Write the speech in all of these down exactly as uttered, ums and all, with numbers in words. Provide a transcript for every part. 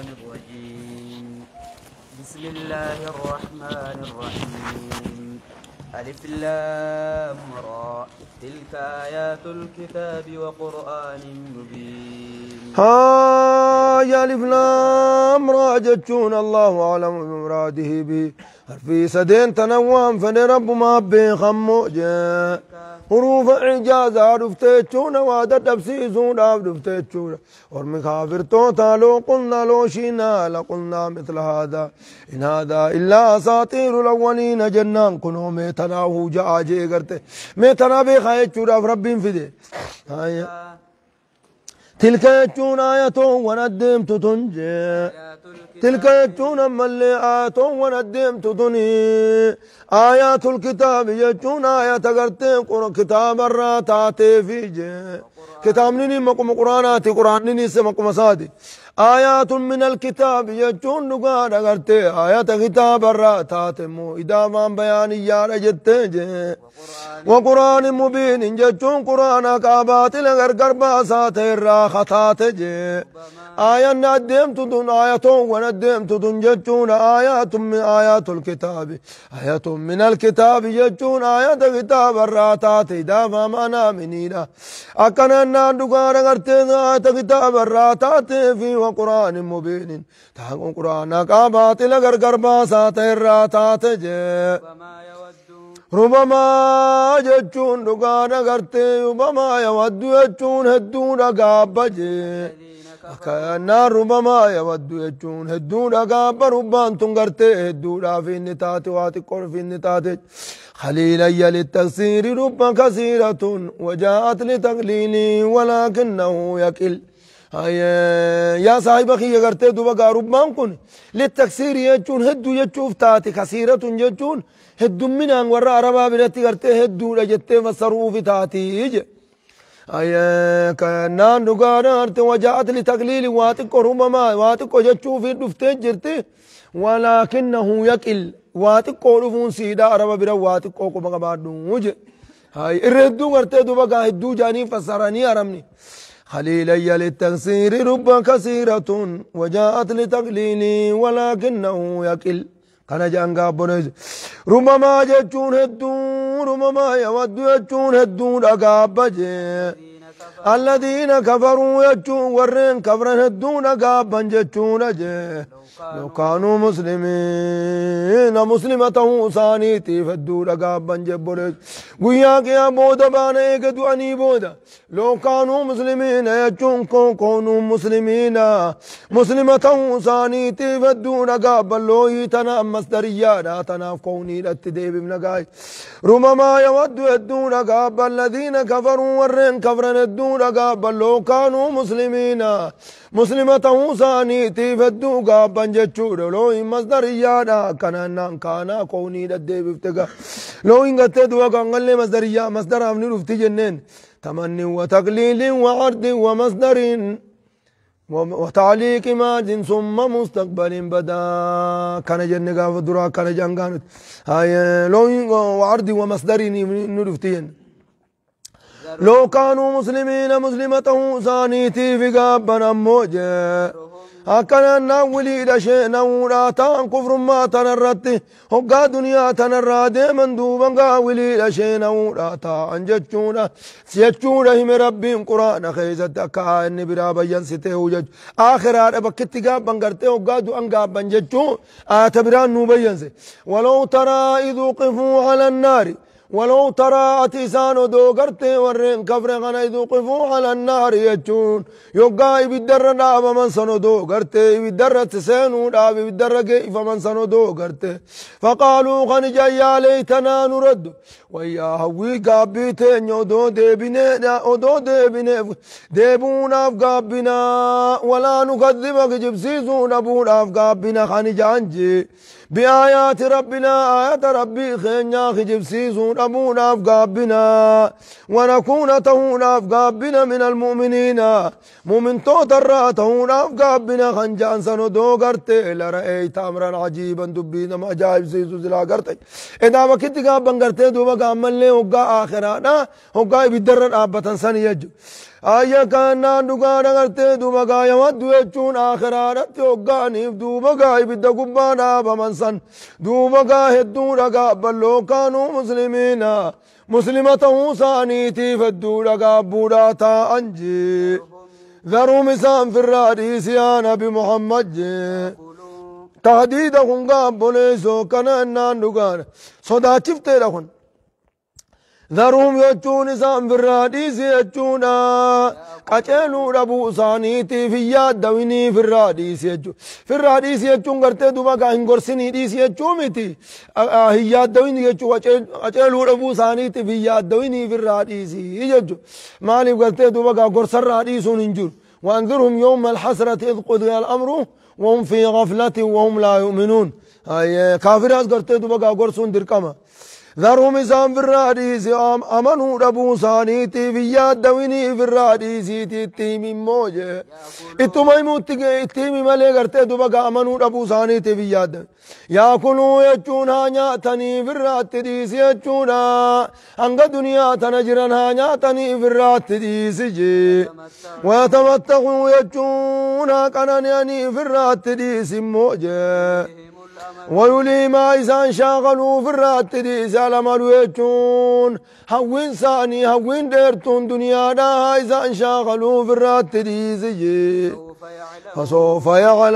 الشيطان الرجيم. بسم الله الرحمن الرحيم. ألف لام را تلك آيات الكتاب وقرآن مبين. ها يا ألف لام را جتشون الله أعلم بمراده به في سدين تنوام فنرب ما بخمو جاء حروف إعجاز عرفتيتشون وعدد تفسيسون عرفتيتشون ورمي كافر توتا لو قلنا لو شينا لقلنا مثل هذا إن هذا إلا أساطير الأولين جنان كنو ميتنا هو جاء جي کرتے ميتنا بخاية چورا ربين فده تلك يجون آية وندمت تنجي تلك يجون ملي آية وندمت تني آيات الكتاب يجون آية قرتين قرآن كتاب الراتاتي في جي كتاب نيني مقم قرآناتي قرآن نيني سمقم سادي آيات من الكتاب يجون نقاد قرتي آيات كتاب الراتاتي مو إدامان بياني يارا جتين جي وقرآن مبين جتون قرآن كابات لغرقر باسات الراختات جي آية ندمت دون آية وندمت دون جتون آيات من آيات الكتاب آيات من الكتاب جتون آيات كتاب الراتات دافا مانا منينا أكنا نادقار غرتين آيات كتاب الراتات في وقرآن مبين تاقون قرآن كابات لغرقر باسات الراتات جي ربما جتون دقانا غرتي ربما يود يجون هدون قابا جي أكنا ربما يود يجون هدون قابا ربان تنغرتي هدون في النتات واتقر في النتات خليلا للتكسير ربا كثيرة وجاءت لتقليلي ولكنه يكل يا صاحب أخي يغرتي دوبا ربان كن للتكسير يجون هدو يجوف تاتي كثيرة يجون هدو من أن ورا عربا برتي غرتي هدو لجتي فصروف تاتي يجي أيه كأنان دقانا غرتي وجاءت لتقليل واتق ربما واتق جتشو في دفتي جرتي ولكنه يكل واتق رفون سيدا عربا برا واتق قوكو بعدون وجه هاي الردو غرتي دوبا هدو جاني فصراني عرمني خليلا للتكسير ربا كثيرة وجاءت لتقليلي ولكنه يكل كان جانغا بونز ربما جتون هدون ربما يود يجون هدون أقابجي الذين كفروا يجون ورين كفرن هدون أقابا جتون جي لو كانوا مسلمين مسلمته ثانيتي فدون أقابا جبونز قياك يا بودا بانا يقدو أني بودا لو كانوا مسلمين يجون كونوا مسلمين مسلمته ثانيتي فدون أقابا لو يتنا مصدريانا تناف كوني لاتدي بمنقاي ربما يود يدون أقابا الذين كفروا ورين كفرن الدون أقابا لو كانوا مسلمين مسلمته ثانيتي فدون أقابا جتشور لو إن مصدريانا كان كانا كوني لاتدي بفتقا لو إن قتد وقان لي مصدريا مصدر أمني رفتي جنين تمني وتقليل وعرض ومصدر وتعليق ماج ثم مستقبل بدا كان جنگا ودرا كان جنگان هاي لو وعرض ومصدر نرفتين لو كانوا مسلمين مسلمته ثانيتي في قابنا موجه هكذا نولي دشي نورا تان كفر ما تنرتي هقا دنيا تنرادي من دوبا قاولي دشي نورا تان جتشونا سيتشونا هم ربهم قرآن خيزت أكا إني برابا ينسته وجج آخر آر بكتي قابا قرتي هقا دو أنقابا جتشون آتبران نوبا ينسي ولو ترى إذ وقفوا على النار ولو ترى أتيسان دو قرتي ورين كفر غنا يذوقفوا على النار يجون يوقع بالدر ناب من سنو دو قرتي بالدر تسينو ناب بالدر كيف من سنو دو قرتي فقالوا خنجا يا ليتنا نرد ويا هوي قابيتين يودو ديبنا ودو ديبنا ديبونا فقابنا ولا نكذبك جبسيزون ابونا فقابنا خنجا انجي بآيات ربنا آيات ربي خينيا خجب سيزون أبونا فقابنا ونكون تهونا فقابنا من المؤمنين مؤمن توتر تهونا فقابنا خنجان سنو دو قرتي لرأيت أمرا عجيبا دبينا ما جايب سيزو زلا قرتي إذا وكت قابا قرتي دو قام اللي وقا آخرانا وقا بدر أبتن سن يجو آية كان دقانا غرتي دوبا قا يود يجون آخرانا وقا نيف دوبا قا يبدا قبانا بمنسن دوبا قا هدو رقا بلو كانوا مسلمين مسلمة ثانيتي فدو رقا بوراتا أنجي ذروا مسام في الراديس يا نبي محمد تهديد قاب بوليسو كان أنان دقانا صدا شفته لهم ذرهم يجون سام في الراديس يجونا قتلوا ربو ثانيتي في ياد دويني في الراديس يجو في الراديس يجون قرتي دوبا قاين قرسيني ديس يجومتي هي ياد دويني يجو قتلوا ربو ثانيتي في ياد دويني في الراديس يجو مالي قرتي دوبا قرس الراديس ننجر وانذرهم يوم الحسرة إذ قضي الأمر وهم في غفلة وهم لا يؤمنون هاي كافرات قرتي دوبا قرسون دركما ذرهم إسام في الراديس أمنوا ربو ثانيتي في ياد دويني في الراديس تيمي موجة اتما يموتك اتيمي ملي قرتي دوبا أمنوا ربو ثانيتي في ياد يأكلوا يجون هانياتني في الراديس يجون أنك دنيا تنجرن هانياتني في الراديس جي ويتمتقوا يجون كنانياني في الراديس موجة ويولي ما إذا شاغلوا في الرات دي سالمالو يجون هوين ثاني هوين ديرتون دنيا دا إذا شاغلوا في الرات دي زي فسوف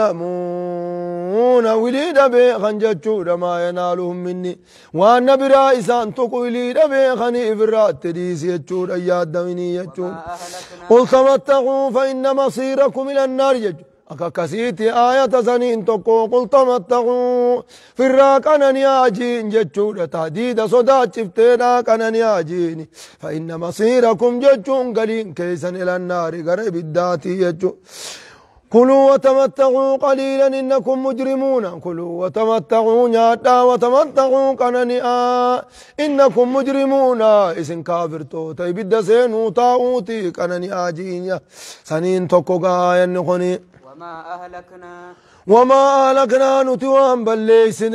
يعلمون وليد بي خنجتشو ما ينالهم مني وأن برا إسان تقو وليد بي خني في الرات دي سيجو أياد دويني يجون قل تمتقوا فإن مصيركم إلى النار يجون أكاكسيتي آية سنين تقو قل تمتقوا في الراكنا نياجين جتشون تهديد صدات شفتنا كنا نياجين فإن مصيركم جتشون قلين كيسا إلى النار قريب الداتي يجو كلوا وتمتعوا قليلا إنكم مجرمون كلوا وتمتعوا نياتا وتمتعوا كننيا إنكم مجرمون إسن كافرتو تيبد سينو تاوتي كننيا جينيا سنين تقو قايا نخني وما أهلكنا وما أهلكنا نتوان بليسن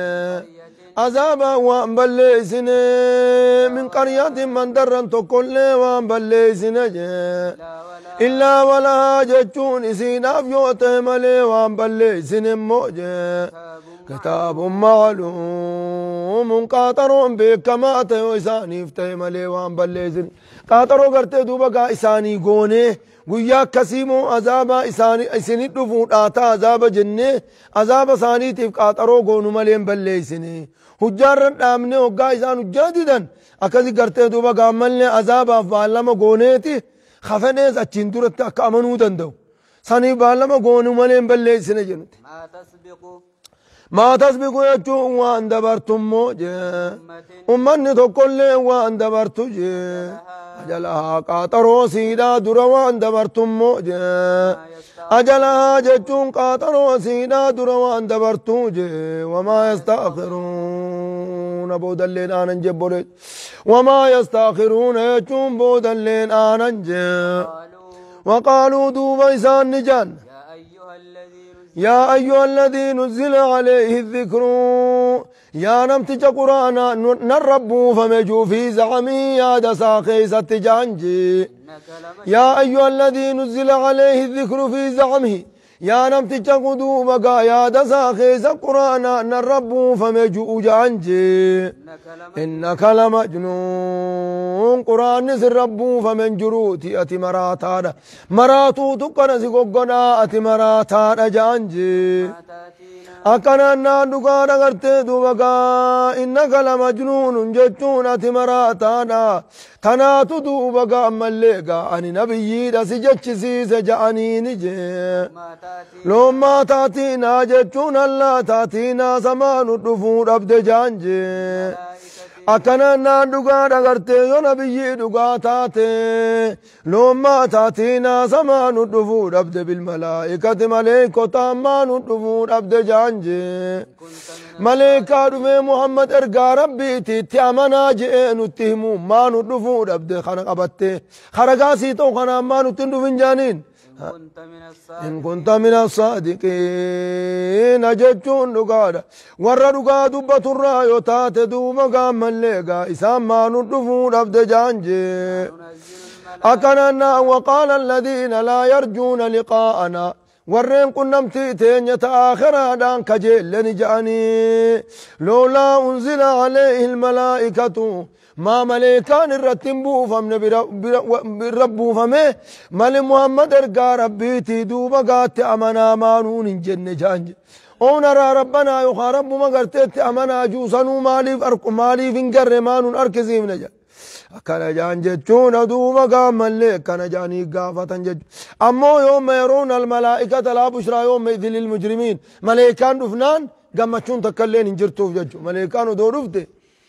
عذابا وان بليسن من قرية من درن تقل وان بليسن إلا ولا جتون إسينا فيوته ملي وان بليسن موجه كتاب معلوم قاطرون بكمات وإساني فتح ملي وان بليسن قاطرو کرتے دوبا إساني قونه گویا کسیمو عذاب إساني إساني دفوت آتا عذاب جنة عذاب ثاني تفقات أرو قونو ملين بلي إساني حجارن آمنه وقا إسان حجاددن أكذي کرتے دوبا قاملن عذاب أفعالما قونيتي خفنيز أچين دورت أكا أمنو دندو ثاني بالما قونو ملين بلي إساني جنت ما تسبقوا ما تسبقوا يجون وان دبرتم موجه أمني تقول وان دبرتو جه أجلها قاطرو سيدا دروان دبرتم موجه أجلها جتون قاطرو سيدا دروان دبرتو جه وما يستأخرون بودلين آنن بولج وما يستأخرون يجون بودلين آنن جه وقالوا دوبا إسان نجان يا أيها الذي نزل عليه الذكر يا نمتج قرآن نربو فمجو في زعمي يا دسا خيسة جانجي يا أيها الذي نزل عليه الذكر في زعمه يا نمتج قدوبك يا دسا خيسة قرآن نربو فمجو جانجي إنك لمجنون قرآن نسر ربو فمن جروتي أتي مراتانا مراتو تقنا سيقوقنا أتي مراتانا جانجي أكنا نادقانا غرتي دوبكا إنك لمجنون جتون أتي مراتانا تناتو دوبكا مليكا أني نبيي دسي جتشسي سجعني نجي لو ما تاتينا جتون الله تاتينا سمان الدفور أبد جانجي أكنا نادقانا غرتي يو نبيي دقا تاتي لو ما تاتينا سمان الدفور أبد بالملائكة ملائكة تامان الدفور أبد جانجي ملائكة دفي محمد إرقا ربي تتعمنا جئين اتهمو ما ندفور أبد خنق أبتي خرقاسي تو خنا ما نتندفن جانين كنت من إن الصادقين كنت من الصادقين جتشون دقادة ورى دقا دبة الرايو تات دوبا قام الليقا إسام ما ندفون أبد جانجي ننزل الملائكة أكننا وقال الذين لا يرجون لقاءنا ورين كنم تيتين يتآخر دان كجيل لنجاني لولا أنزل عليه الملائكة ما ملائكان الرتم بوفم برب بوفمه مل محمد ارقى ربيتي دوبا قات أمنا مانون جن جانج اونرا ربنا يخا رب ما قرتت أمنا جوسنو ماليف أرق ماليف انقر مانون أركزيم نجا كان جان جتشون دوبا قام ملك كان جاني قافة جج أمو يوم يرون الملائكة لا بشرى يوم إذن للمجرمين ملائكان رفنان قامتشون تكلين انجرتوف ججو ملائكان دو رفته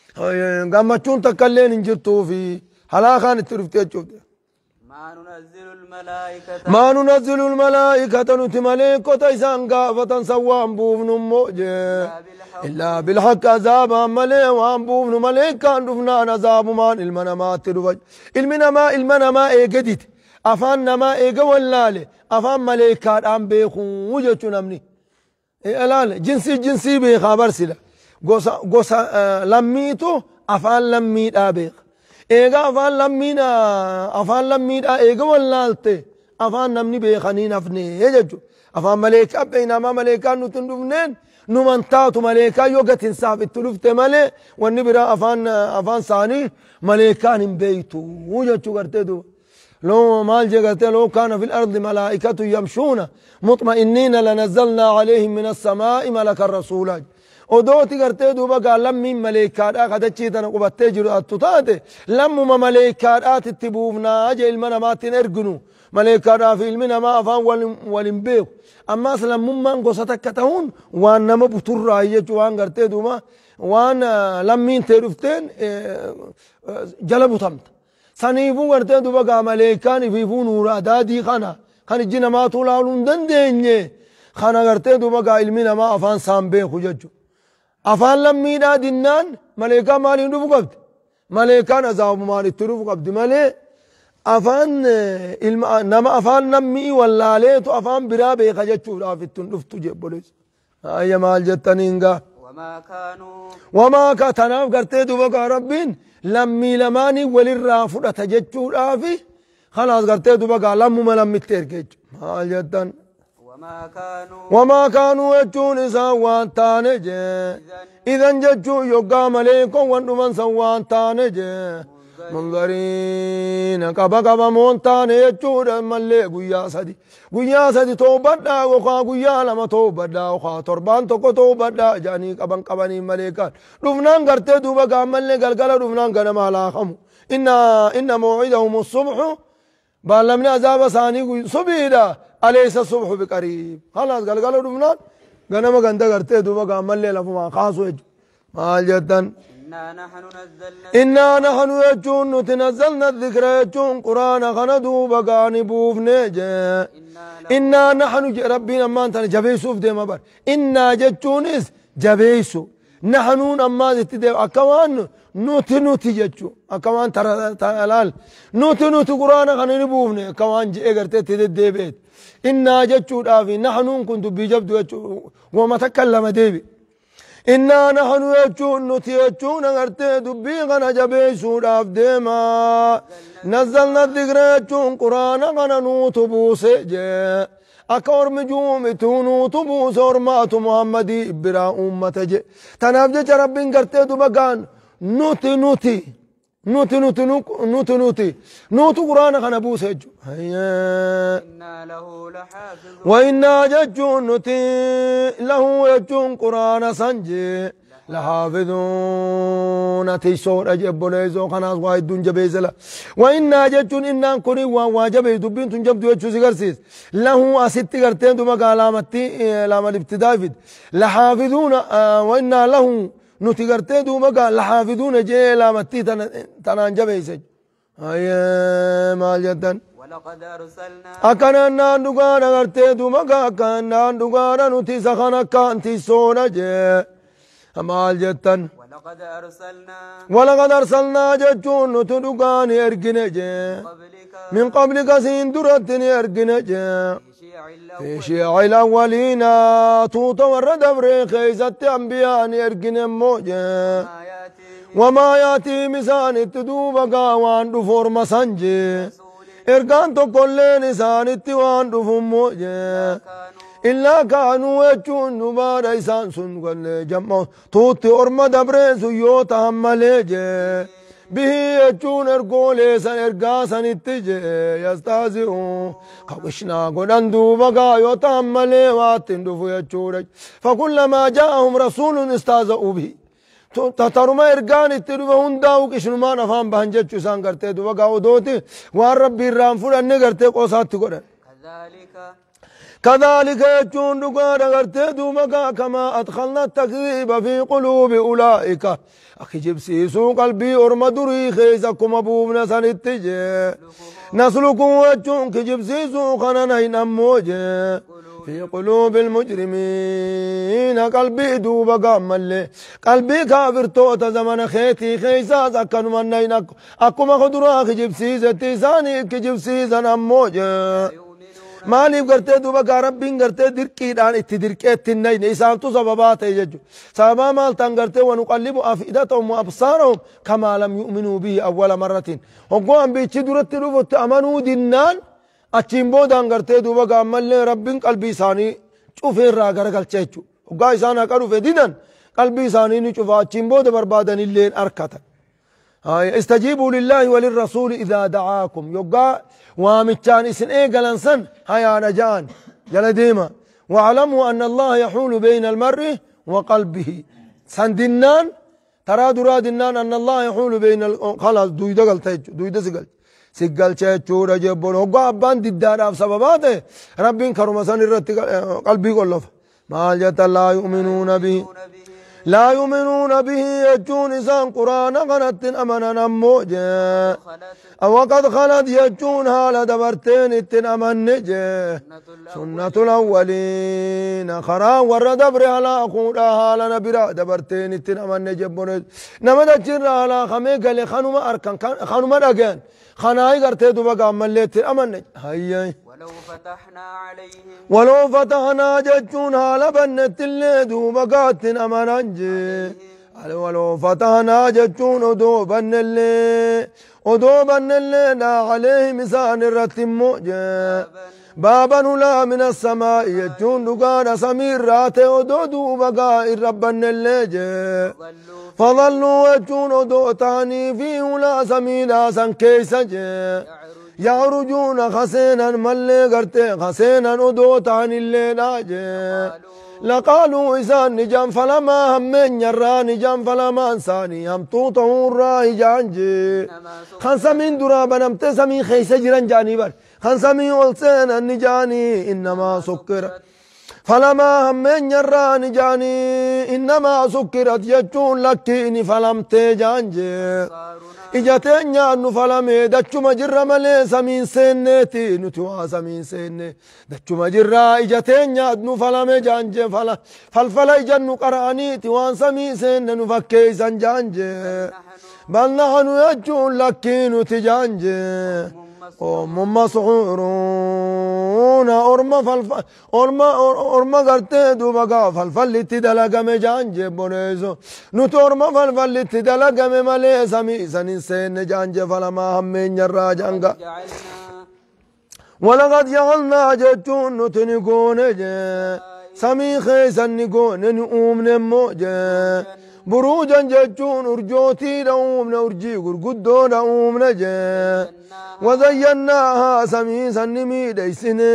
قامتشون تكلين انجرتوف في هلاخان الترفتي ججو ما ننزل الملائكة ما ننزل الملائكة نتي ملائكة تيسان قافة سوام بوفن موجه إلا بالحق عذابا ملي وان بوفن ملائكة رفنان عذاب مان المنامات ترفج المنما المنما ايقدت أفان نما ايقا واللالي أفان ملائكة عم بيخون وجهة نمني الان جنسي جنسي بخبر سلا غوسا غوسا لميتو أفان لميت آبيخ إيغا أفان لمينا أفان لميت إيغا واللالتي أفان نمني بيخانين أفني يججو أفان ملائكة بينما ملائكة نتندفنين نمانتاتو ملائكة يوغة تنساف التلفت ملي والنبرا أفان أفان ثاني ملائكة بيتو وجهة قرتدو لو مال جغرتي لو كان في الأرض ملائكة يمشون مطمئنين لنزلنا عليهم من السماء ملك الرسول ودوتي قرتي دوبا قال لم ملائكات قدتشي تنقبت جرو اتتاتي لم ملائكات تتبوفنا اجي المنامات نرغنو ملائكات في المنا ما افان ولمبيو اما سلام من غوستك تهون وان ما بتر ايجو وان قرتي دوما وان لمين ترفتين جلبو تمت سنيفو قرتي دوبا قال ملائكان في نور دادي خنا خن جنا ما طولالون دندني خنا قرتي دوبا قال المنا ما افان سامبي خججو أفان لمينا دينان ملائكة مالي ندفو قبد ملائكة نزاوب مالي تروفو قبد ملي أفان نما أفان نمي ولا ليتو أفان برابي خجتشو رافتو نفتو جيبوليس أي مال جتنينغا وما كانوا وما كتناف قرتي دوبا ربين لمي لماني وللرافو تجتشو رافي خلاص قرتي دوبا لمو ملمي تيركيج مال جتن وما كانوا وما كانوا يجون سوان تانج إذا ججوا يقا مليكم وانتم سوان تانج منظرين كبا كبا مونتان يجون ملي قويا سدي قويا سدي توبدا وخا قويا لما توبدا وخا تربان توكو توبدا جاني كبان كباني مليكان رفنان قرتي دوبا قامل قلقل رفنان قنم على خمو إن إن موعدهم الصبح بالمنا عذاب ثاني صبيدا أليس الصبح بقريب خلاص قال قالوا دمنان غنم غندا غرتي دوبا قامل لي لفما خاصو مال جدن إنا نحن نزلنا إنا نحن يجون نتنزلنا الذكر يجون قرآن خندو بقاني بوفنيج إنا نحن ربنا ما أنت جبيسوف دي مبار إنا جتونس جبيسو نحنون أما تدي أكوان نوتي نوتي جتشو أكوان ترى تلال نوتي نوتي قرآن خنني بوفني أكوان جي غرتي تدي دي بيت إنا جتشو دافي نحنون كنت بيجبدو جتشو وما تكلم ديبي إنا نحن يجو نوتي يجو نغرتي دبي غنا جبيسو داف ديما نزلنا الذكر يجو قرآن غنا نوتو بوسي جي أكور مجوم تونو تبو سورمات محمدي برا أمة جي تنافجة ربين قرتي دبقان نوتي نوتي نوتي نوتي نوتي نوتي نوتي قرآن خنا بو سجو إنا له لحافظ وإنا ججون نوتي له يجون قرآن سنجي لحافظون تيسور أجب ليزو خناس واحد دون جبيزلا وإنا ججون إنا كوني واجبه دبين تنجب دو يجو سيغرسيس له أستي غرتين دوما قالامتي لما الابتداء فيد لحافظون وإنا له نوتي غرتين دوما قال لحافظون جي لامتي تنان جبيسج أي مال جدن ولقد أرسلنا أكنا نان غرتين دوما قال أكنا نان نوتي سخنا كانتي سونا جي maal jettan ولقد أرسلنا ولقد أرسلنا جتون نتدقان أرقنا جي قبلك من قبلك سين درتني أرقنا جي في شيع في الأول شيع الأولين توت ورد بريخ خيزت أنبياء أرقنا موجي ما يأتي وما ياتي مسان التدوب قاوان دفور مسنجي رسول إرقان تقلين إسان التوان دفور موجي كانوا إلا كانوا يجون نبار إسان سن قل جمع توتي أرمى دبرين سيوتا هم مليجي به يجون إرقولي سن إرقاسا نتجي يستازئون قوشنا قدن دوبقا يوتا هم مليواتين دفو يجورج فكلما جاءهم رسول استازئوا به تترما إرقان التدوبة هنداو كشنما نفهم بهنجج سان قرتي دوبقا ودوتي وان ربي الرانفور أني قرتي قوسات قدن كذلك كذلك يجون دقان غرتي دومكا كما أدخلنا التكذيب في قلوب أولئك أخي جبسيسو قلبي أرمدري خيزكم أبوبنا سنتجي نسلكم يجون كجبسيسو خنانين أموجي في قلوب المجرمين قلبي دوبكا ملي قلبي كافر توتا زمن خيتي خيزاز أكن منين أكما خدرا أخي جبسيسة تيساني كجبسيسا أموجي maaliif gartee duuba gaa rabbiin gartee dirqiidhaan itti dirqeetti hin nayne isaantu sababaa ta'e jechuudha sababaa maal ta'an gartee wanuqallibu afidatahum wa absaarahum kamaa lam yu'minuu bihi awwala marratin hoggoo ambichi duratti dhufutti amanuu dinnaan achiin boodaan gartee duuba gaa ammallee rabbiin qalbii isaanii cufeerraa garagalcha jechuudha hoggaa isaan haqa dhufe didan qalbii isaanii ni cufa achiin booda barbaadanilleen arkatan استجيبوا لله وللرسول إذا دعاكم يقع وامتشان اسن ايه قلنسن هيا نجان جل ديما واعلموا أن الله يحول بين المرء وقلبه سندنان ترى درا دنان أن الله يحول بين ال... خلاص دويدا قلت دويدا سقل سقل تشو رجبون وقع بان ددار سبباته رب كرمسان الرت قلبي كله ما جت لا يؤمنون به لا يؤمنون به يجون إسان قرآن قنات أمنا نموجه أو قد خلت يجون هالا دبرتين اتن أمن نجه سنة الأولين خرا ور دبر على أخونا هالا نبرا دبرتين اتن أمن نجه بنج نمد جر على خميق اللي خانوما أركان خانوما رجان خناي قرتي دوبا أمن ليت أمن نجه هيا ولو فتحنا عليهم ولو فتحنا جتون هالا بنت اللي دوبا أمن نجه ولو فتحنا جتون دوبا اللي ودوبا اللي لا عليه مسان الرتم موجه بابا لا من السماء يجون دقان سمير راتي ودو دوبا الربا اللي جه فظلوا يجون ودو تاني فيه لا سميلا سن كيس جه يعرجون خسينا ملي قرتي خسينا ودو تاني اللي ناجه لقالوا إسان نجام فلما همين يرى نجام فلما انساني هم توطه الراهي جانجي خنسا من درابا نمت سمين خيس جران جاني بر خنسا من والسين النجاني إنما سكرت فلما همين يرى نجاني إنما سكرت يجون لكيني فلم تجانجي إجاتين يانو فلمي دچو مجرى ملي سمين سنتي نتوا سمين سنة دچو مجرى إجاتين يانو فلمي جانجي فلا فالفلا جنو قراني توان سمين سنة نفكي سنجانجي بل نحن يجون لكينو تجانجي هم مسحورون أرما فالف أرما أرما قرتي دوبا فالفل تدلق مجانجي بونيزو نتو أرما فالفل تدلق ممالي سمي سنين سين جانجي فلما همين يرى جانجا ولقد جعلنا جتون نتنقون جي سمي خيسا نقون نؤمن نموجي بروجا جتون أرجوتي نؤمن أرجي قرقدو نؤمن جي وزيناها سميسا نميد سنة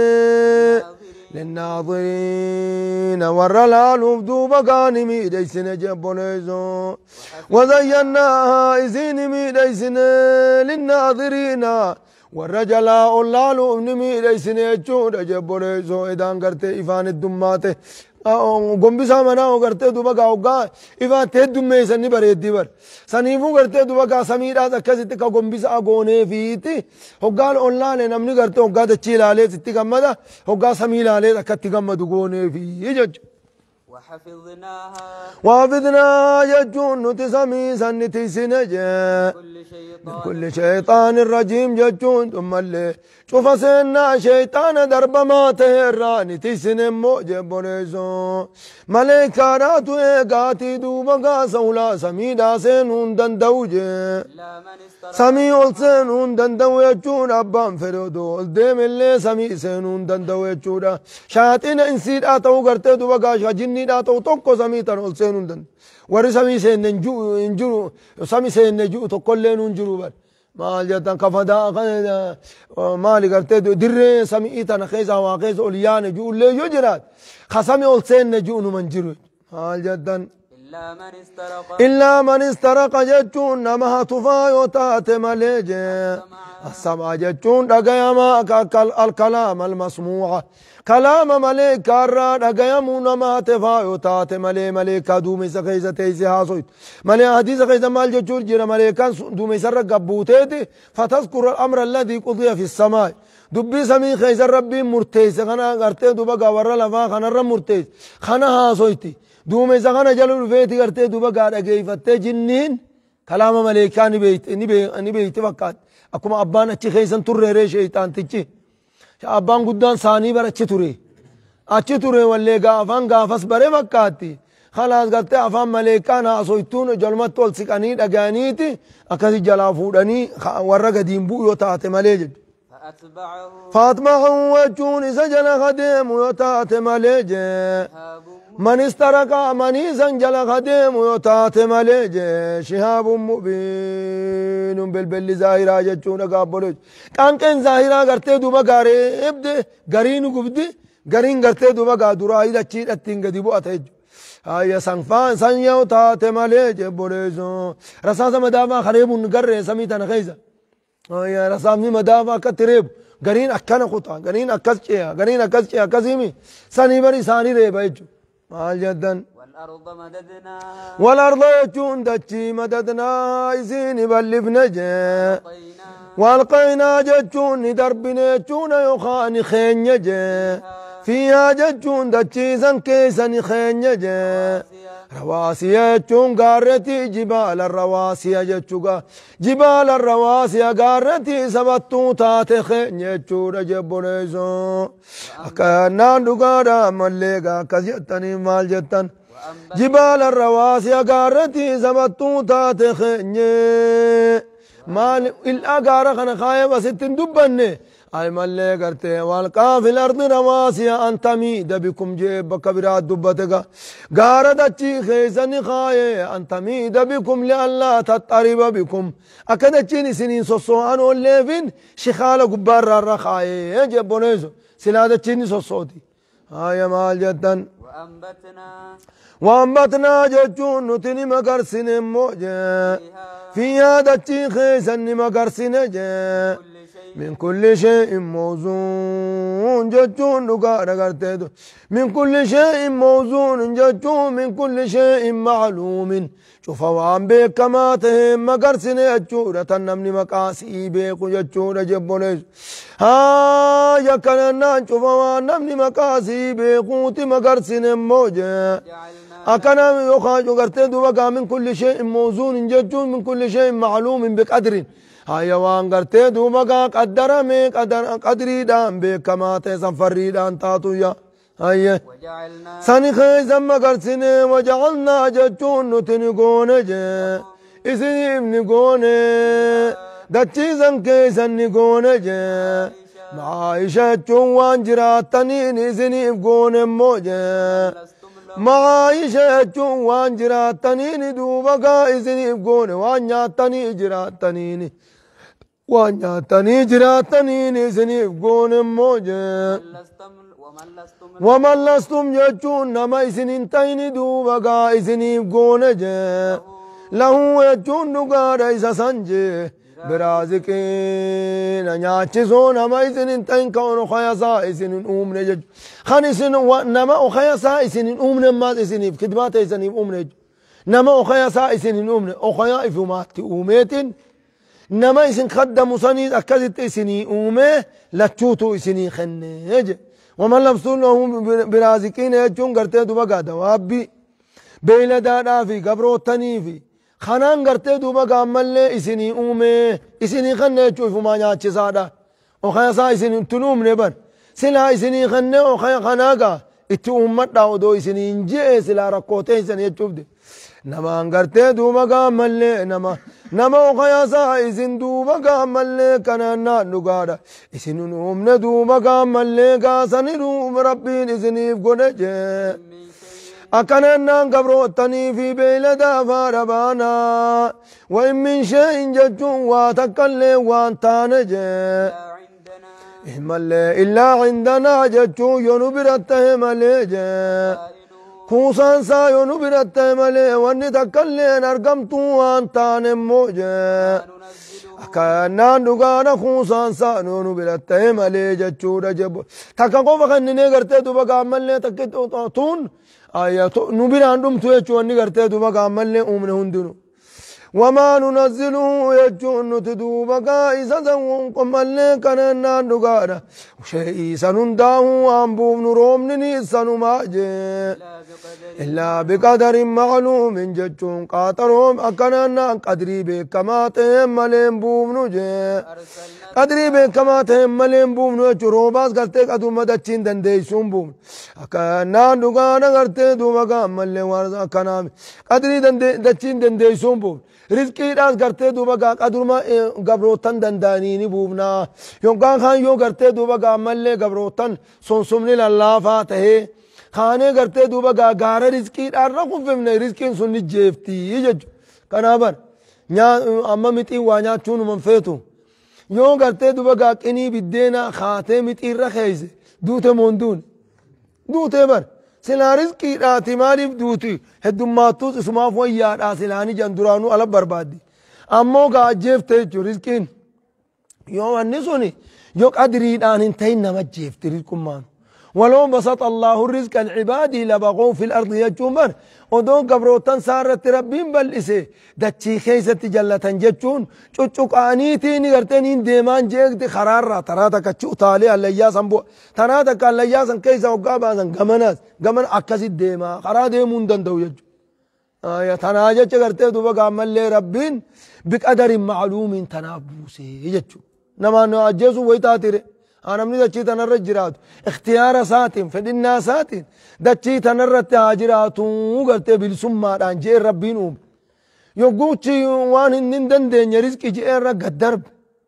للناظرين ورلال دوبا كان نميد سنة جبونيزو وزيناها إذن نميد سنة للناظرين والرجل أولالو نميد سنة جود جبونيزو إذا قرت إفان الدمات gombisa mana ogarte duba ga ogga ifa te dumme sanni bareeddi bar sanifu garte duba ga samida akkasitti ka gombisa agone fiiti hoggal ollale namni garte hogga dachi ilaale sitti gammada hogga sami ilaale akkatti gammadu gone fi jech وحفظناها وحفظنا جتون نتسمي سنتي سنجا كل شيطان كل شيطان الرجيم جتون ثم اللي شوف سنة شيطان درب ما تهراني تسن موجب بونيزو ملكاراتو ايقاتي دوبا سولا سميدا سنون دندوجي لا من استرق سمي سنون دندو يجون أبان فرودو الدم اللي سمي سنون دندو يجون شاتين انسيد آتو قرتي دوبا جنين آتو توكو سمي تنول سنون دند ور سمي سن نجو انجرو سمي سن نجو تقولين انجرو بر مال جتان كفدا مالي قرتي در سمي ايتنا خيزا واقيز اوليان جو اللي يجرات خسمي اول سن نجو منجرو مال جتان إلا من استرق إلا من استرق جتون نمها تفايوتات مليجي السمع جتون دقيما الكلام المسموع كلام مليك كارا دقيمو نمها تفايوتات ملي مليك دومي سخيزة تيسي هاسويت ملي حديث خيزة مال جتور جيرا مليكان دومي سرق قبوتيتي فتذكر الأمر الذي قضي في السماء دبي سمي خيزة ربي مرتيس خنا قرتي دوبا قورا لفا خنا رم مرتيس خنا هاسويتي دوم إذا كان جلول فيتي قرتي دوبا قاعد أجيفتي جنين كلام ملائكة نبيت نبي نبيت فكات أكما أبان أشي خيسن ترى ري شيطان تيجي أبان قدام ثاني بر أشي ترى أشي ترى ولا قافان قافس بره فكاتي خلاص قرتي أفهم ملائكة ناسويتون جلمت تول سكاني أجانيتي أكاسي جلافودني ورا قديم بو يوتات ملائكة فأتبعه فاطمة وجون سجل خديم يوتات ملائكة شهاب من استرق من زنجل خديم يوتات مليجي شهاب مبين بالبل زاهرة جتشون قابلوج كان كان زاهرة قرتي دوبا قاري ابدي قرين قبدي قرين قرتي دوبا قادورا إذا تشيد اتنق ديبو أتهج هاي سنفان سن يوتات مليجي بوليزو رساسة مدافع خريب نقرر سميتنا خيزة هاي رسامي مدافع كتريب قرين أكنا خطا قرين أكس شيئا قرين أكس شيئا كسيمي ساني بري ساني ريبا يجو مال جدا والأرض مددناها والأرض يجون دتشي مددناها يزين بلف نجا طينا والقينا جتشون دربنا جتشون يخاني خين نجا فيها جتشون دتشي زنكيسني خين نجا رواسي جتشون قارتي جبال الرواسي جتشوغا جبال الرواسي قارتي سبتو تاتي خين جتشون جبونيزو أكنا نقارا مليقا كزيتني مال جتن جبال الرواسي قارتي سبتو تاتي خين مال الأقارة خنا خايا وستن دبني أي ملي قرتي والقا في الأرض رواسي أن تميد بكم جيب كبيرات دبتك قارة دتشي خيزني خايا أن تميد بكم لألا تضطرب بكم أكد تشيني سنين صصوان والليفين شخالة قبار الرخايا جيب بونيزو سلادة تشيني صصوتي هاي مال جدا وأنبتنا وأنبتنا جتون نتني مقرسن موجة فيها دتشي خيزني مقرسن جا كل شيء من كل شيء موزون جتون نقار قرتيدو من كل شيء موزون جتون من كل شيء معلوم شوف وان بيك كما تهم مقرسن جتورة تنمني مقاسي بيك جتورة جبونيش ها يكنا شوف وان نمني مقاسي بيكوتي مقرسن موجة جعلنا أكنا يخاج قرتيدو بقى من كل شيء موزون جتون من كل شيء معلوم بقدر حيوان قرتي دوبا قدر مي قدر قدري دان بكما تسفري دان تاتو يا هي وجعلنا سني خيزم قرسني وجعلنا جتون نتنقون جي اسم نقون دتشي زنكي سنقون جي معايشة جوان جراتنين اسني بقون موجي لستم معايشة جوان جراتنين دوبا اسني بقون وانياتني جراتنين وانياتني جراتنين اسني بقون موجي لستم ومن لستم ومن لستم جتون نما اسنين تين دوبا اسني بقون جي له جتون نقار إسا سنجي برازقين نياتشزون نما اسنين تين كون خياسا اسنين أمنا جج خان اسنين نما خياسا اسنين أمنا ما اسنين خدمات اسنين أمنا نما خياسا اسنين أمنا أخيا إفمات أمتين نما اسن خدموا سنين أكدت اسنين أمه لتشوتو اسنين خنج ومن لبسونه برازقين يجون قرتي دوبا قادا وابي بيلا دادا في قبرو تني في خنان قرتي دوبا قامل إسني أومي إسني خنة تشوف ما ناتش سادا وخيا سا إسني تنوم نبر سلا إسني خنة وخيا خناقا إتو أمت داودو إسني إنجي سلا ركوتي إسني تشوف دي نما قرتي دوبا قامل نما نما وخيا سا إسن دوبا قامل كنانا نقادا إسني نوم ندوبا قامل قاسني روم ربين إسني فقنجي أكننا قبرو التني في بيلدا فاربانا وإن من شيء ججون واتكلي وانتانجي إهمال إلا عندنا ججو ينبرته مليجي كوسان سا ينبرته ملي واني تكلي نرقمتو وانتان موجي أكنا نقانا كوسان سا ينبرته ملي ججو رجب تكاكو فخنني قرتي دوبا ملي تكتو تون آيات نبيران دم توي چون نگرتے دوبا کامل نے اومن هندنو وما ننزله يجون تدوبا كايسا وقمل كننا نغارا شيء سننداه أنبوم نروم نني سنماجي إلا بقدر معلوم ججون قاتروم أكننا قدري بكما تهملين بوم نجي قدري بكما تهملين بوم نجي روباس کرتے قدو مدچين دنديسون بوم أكننا نغارا کرتے دوبا كامل وارزا كنام قدري دندچين دنديسون بوم رزقي راس کرتے دوبا کا قدرما گبروتن دندانینی بوبنا یوکان خان یو کرتے دوبا کا ملے گبروتن سون سمنی اللہ فاتحے خانے کرتے دوبا کا گار رزقی دار رکو فمنے رزقی سنی جیفتی جج کنابر نیا اما متی وانیا چون منفیتو یو کرتے دوبا کا کنی بدینا خاتے متی رخیز دوتے موندون دوتے بر سلا رزقی راتی مالیف دوتی هدوماتوس اسماف ویاد آسلانی جندرانو على بربادی امو کا جیفتے جو رزقین یو انسونی یو قدری دان انتهي نما جیفتے رزقم مان ولو بسط الله الرزق العباد لبغوا في الارض يجومر ودو قبروتن سارت ربين بل اسه دچی خیست جلتن جچون چوچوقانی نگرتنین دیمان جیگت خرار را ترا تک چوتالی الله سنبو ترا تک الله سن کیسا وقابا سن گمنس گمن اکسی دیما خرا دیمون دندو یج یا تناجه چگرتے دو بگامل ربین بقدر معلوم تنابوسی یجو نما نعجزو ویتاتیرے أنا من دچي تنرى جرات اختيار ساتين فدنا ساتين دچي تنرى تاجرات وقلت بالسمة عن جي ربينهم يقولي وان نندن دين رزق جي رق الدرب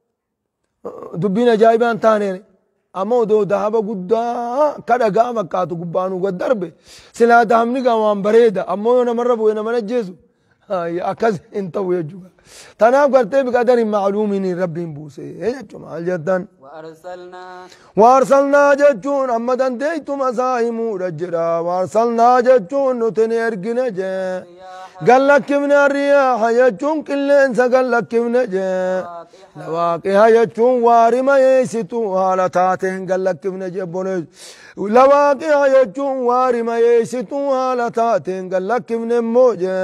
دبينا جايبان تاني أما دو ذهب قدا كذا قام كاتو قبانو قدرب سلا دامني قام بريدة أما أنا مرة بوينا من الجزو هاي أكز انت ويجوا تنام قلت بقدر معلوم من ربي بوسي هي جمال جدا وأرسلنا وارسلنا جتون أما دنديتم أسائم رجرا وارسلنا جتون نتني أرقنا جا قال لك من الرياح يجون كل إنسا قال لك من جا لواقها يجون وارما يسيتو هالتاتين قال لك من جا بونيج لواقها يجون وارما يسيتو هالتاتين قال لك من موجا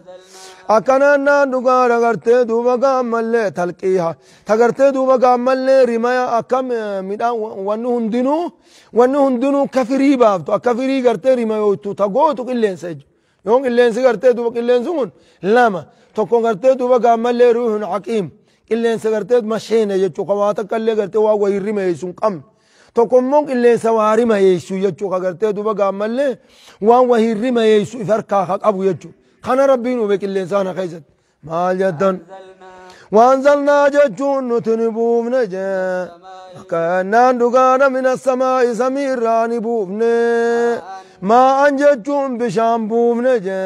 أكننا نقارا غرتي دوبا قامل تلقيها تغرتي دوبا قامل رمايا أكم ميدا ونهن دنو ونهن دنو كفري بابتو كفري غرتي رمايا تو تغوتو كلين سج يوم كلين سي غرتي دوبا كلين سون لما تكون غرتي دوبا قامل روح حكيم كلين سي غرتي مشينا يچو قواتا كل غرتي وا وي رمايا سون قم تكون مون كلين سواري ما يسو يچو غرتي دوبا قامل وا وي رمايا يسو فركا ابو يچو خنا ربين وبك الإنسان خيزت ما جدًا وأنزلنا جتون نتنبوم نجا كأننا نقانا من السماء سميرا نبوم ما أنجتون بشان بوم نجا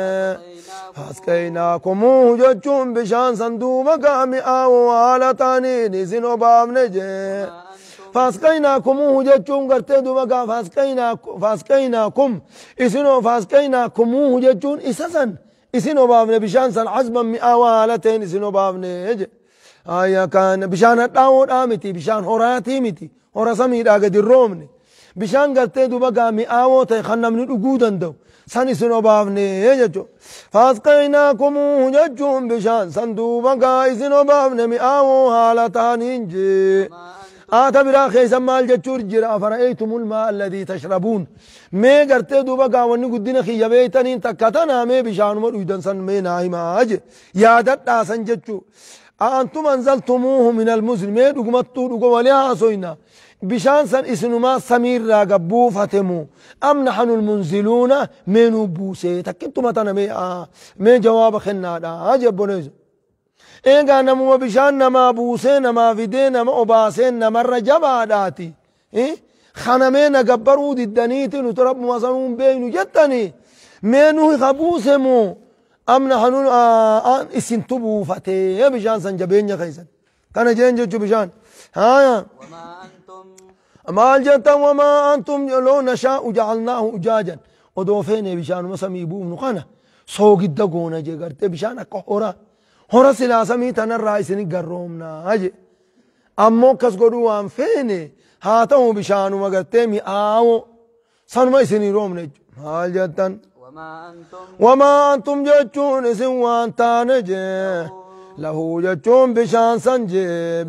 فاسقيناكم جتون بشان صندوق مقامي أو على تاني نزنو بام نجا فاسقيناكم جتون قرتي دوبا فاسقيناكم فاسقيناكم إسنو فاسقيناكم جتون إساسا إسنو بابن بشان سن عزما مئوالتين إسنو بابن إج آيا كان بشان الداود آمتي بشان هوراتي متي هورا سميد آقد الرومني بشان قرتي دوبا مئوالتين خنا من الأقودا دو سن إسنو بابن إجو فاسقيناكم ججون بشان سن دوبا إسنو بابن مئوالتين إنجي آتا برا خيسا مال جتشور جرا فرأيتم الماء الذي تشربون مي قرتي دوبا قاوني قدنا خي بيتنين تكتنا مي بشان مر ويدن سن مي ناهي ماج يادت آسن جتشو أنتم أنزلتموه من المزن مي دقمتو دقو وليها سوينا بشان سن اسنما سمير راقبو فتمو أم نحن المنزلون منو بوسي تكنتم تنا مي آه مي جواب خنا دا عجب بنيزو إيغا نمو بشان نما بوسي نما فيدي نما أباسي نما رجبا داتي إيه خانمين قبرو دي الدنيتي نترب مصنون بينو جتني منو خبوسي مو أم نحن آه اسن تبو فتي بشان سنجبين خيسن كان جين جو بشان ها وما أنتم ما الجتا وما أنتم لو نشاء جعلناه أجاجا ودوفين بشان مسمي بوم نقنا صوغ الدقونا جي قرتي بشان أكهورا هورا سلاسمي تنرائسني قرومنا أجي أمو كس قدوان فيني هاتو بشانو مقرتي مي آو سنما اسني روم نجو مال جتا وما أنتم وما أنتم جتشون سوان تانجي له جتشون بشان سنجي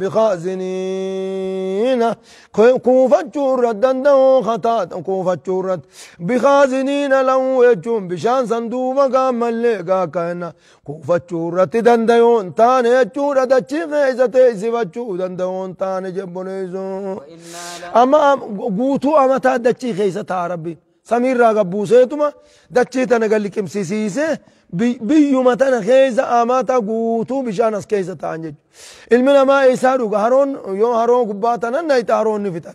بخازنين كوفة جورة دندو خطات كوفة جورة بخازنين له جتشون بشان صندوق قام الليقا كانا كوفة جورة دنديون تاني جورة دتشي غيزة تيسي وجو دنديون تاني جبونيزو وإنا لا أما قوتو أما تادتشي غيزة تاربي سمير راقب بوسيتما دتشي تنقل لكم سيسيسي بيو متنا خيزة آماتا قوتو بشانس كيزة تانجج المنا ما إيسارو هارون يو هارون قباتنا نايت هارون نفتت